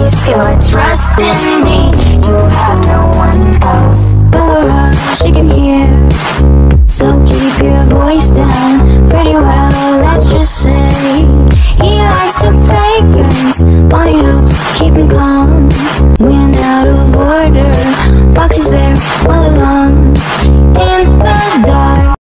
place your trust in me. You have no one else. But she can hear, so keep your voice down. Pretty well, let's just say